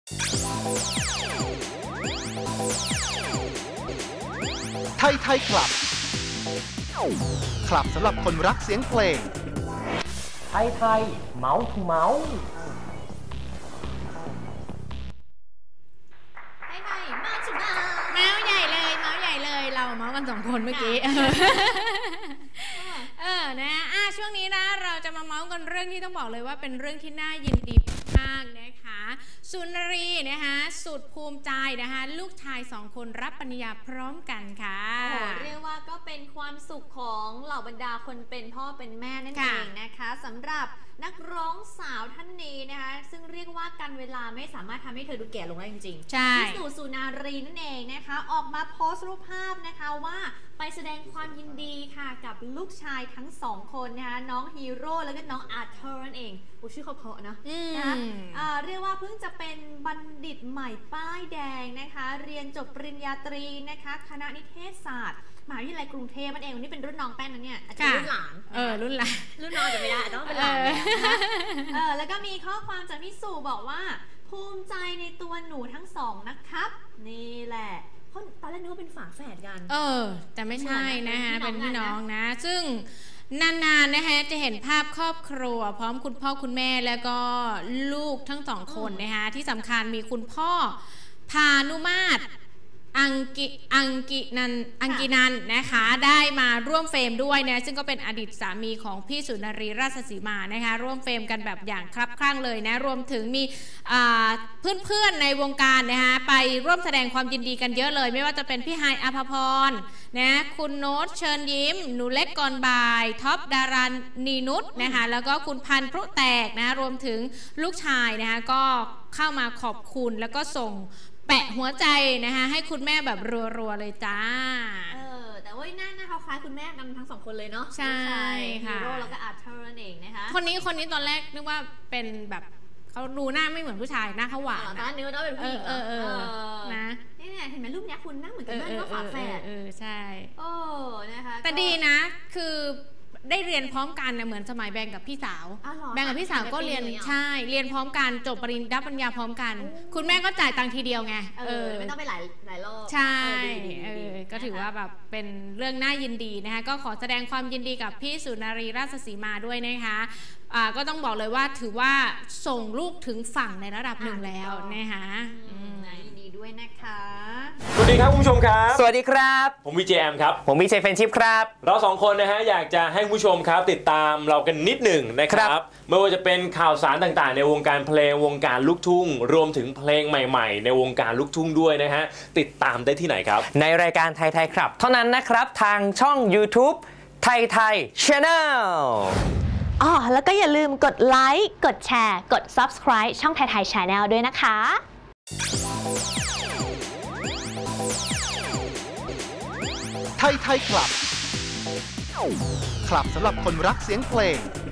ไทยคลับคลับสำหรับคนรักเสียงเพลงไทยเมาส์ทูเมาส์เมาส์ใหญ่เลยเราเมาส์กัน2 คนเมื่อกี้นะช่วงนี้นะเราจะมาเมาส์กันเรื่องที่ต้องบอกเลยว่าเป็นเรื่องที่น่ายินดีมากนะคะสุนารีนะคะสุดภูมิใจนะคะลูกชาย2 คนรับปริญญาพร้อมกันค่ะเรียกว่าก็เป็นความสุขของเหล่าบรรดาคนเป็นพ่อเป็นแม่นั่นเองนะคะสำหรับนักร้องสาวท่านนี้นะคะซึ่งเรียกว่ากันเวลาไม่สามารถทำให้เธอดูแก่ลงได้จริงๆใช่พี่สุนารีนั่นเองนะคะออกมาโพสต์รูปภาพนะคะว่าไปแสดงความยินดีค่ะกับลูกชายทั้ง2 คนนะคะน้องฮีโร่แล้วก็น้องอาร์เธอร์นั่นเองชื่อเขาเพราะนะเรียกว่าเพิ่งจะเป็นบัณฑิตใหม่ป้ายแดงนะคะเรียนจบปริญญาตรีนะคะคณะนิเทศศาสตร์มหาวิทยาลัยกรุงเทพนั่นเองวันนี้เป็นรุ่นน้องแป้งนะเนี่ยอาจจะรุ่นหลานรุ่นหลานรุ่นน้องจะไม่ได้ต้องเป็นหลานแล้วก็มีข้อความจากพี่สุบอกว่าภูมิใจในตัวหนูทั้ง2นะครับนี่แหละตอนแรกนึกว่าเป็นฝาแฝดกันแต่ไม่ใช่นะคะเป็นพี่น้องนะซึ่งนานๆนะคะจะเห็นภาพครอบครัวพร้อมคุณพ่อคุณแม่แล้วก็ลูกทั้ง2 คนนะคะที่สำคัญมีคุณพ่อพานุมาตรอังกินันนะคะได้มาร่วมเฟรมด้วยนะซึ่งก็เป็นอดีตสามีของพี่สุนารีราชสีมานะคะร่วมเฟรมกันแบบอย่างครับคลั่งเลยนะรวมถึงมีเพื่อนๆในวงการนะคะไปร่วมแสดงความยินดีกันเยอะเลยไม่ว่าจะเป็นพี่ไฮอภพรนะคุณโน้ตเชิญยิ้มหนูเล็กก่อนบ่ายท็อปดารานีนุชนะคะแล้วก็คุณพันธุ์พรุแตกนะรวมถึงลูกชายนะคะก็เข้ามาขอบคุณแล้วก็ส่งแปะหัวใจนะคะให้คุณแม่แบบรัวๆเลยจ้าแต่ว่าหน้าเขาคล้ายคุณแม่กันทั้ง2 คนเลยเนาะใช่ค่ะฮีโร่แล้วก็อาร์เธอร์นั่นเองนะคะคนนี้ตอนแรกนึกว่าเป็นแบบเขาดูหน้าไม่เหมือนผู้ชายหน้าเขาหวานนะนึกว่าเป็นผู้หญิงนะนี่เห็นไหมรูปนี้คุณหน้าเหมือนกันมากก็ฝาแฝดใช่นะคะแต่ดีนะคือได้เรียนพร้อมกันนะเหมือนสมัยแบงกับพี่สาวแบงกับพี่สาวก็เรียนใช่เรียนพร้อมกันจบปริญญาพร้อมกันคุณแม่ก็จ่ายตังค์ทีเดียวไงไม่ต้องไปหลายรอบใช่ก็ถือว่าแบบเป็นเรื่องน่ายินดีนะคะก็ขอแสดงความยินดีกับพี่สุนารีราชสีมาด้วยนะคะก็ต้องบอกเลยว่าถือว่าส่งลูกถึงฝั่งในระดับหนึ่งแล้วนะคะยินดีด้วยนะคะสวัสดีครับคุณผู้ชมครับสวัสดีครับผมวีเจแอมครับผมวีเจเฟนชิพครับเรา2 คนนะฮะอยากจะให้คุณผู้ชมครับติดตามเรากันนิดหนึ่งนะครับไม่ว่าจะเป็นข่าวสารต่างๆในวงการเพลงวงการลูกทุ่งรวมถึงเพลงใหม่ๆในวงการลูกทุ่งด้วยนะฮะติดตามได้ที่ไหนครับในรายการไทยครับเท่านั้นนะครับทางช่อง YouTube ไทย Channel แล้วก็อย่าลืมกดไลค์กดแชร์กด Subscribe ช่องไทย Channel ด้วยนะคะไทยคลับคลับสำหรับคนรักเสียงเพลง